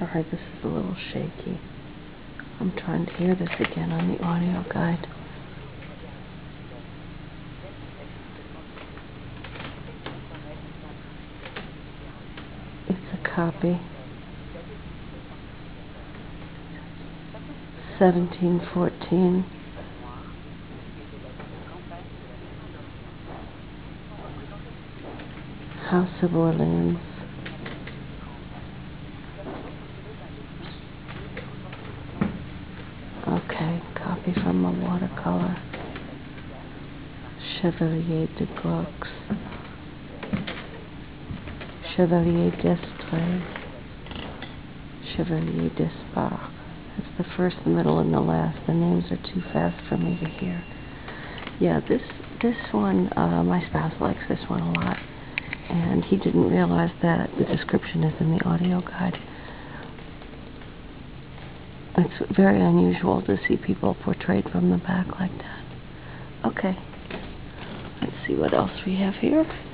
Sorry, this is a little shaky. I'm trying to hear this again on the audio guide. It's a copy. 1714. House of Orleans. Okay, copy from a watercolor. Chevalier de Gaux. Chevalier d'Estrées. Chevalier d'Espard. It's the first, the middle, and the last. The names are too fast for me to hear. Yeah, this one, my spouse likes this one a lot. And he didn't realize that the description is in the audio guide. It's very unusual to see people portrayed from the back like that. Okay, let's see what else we have here.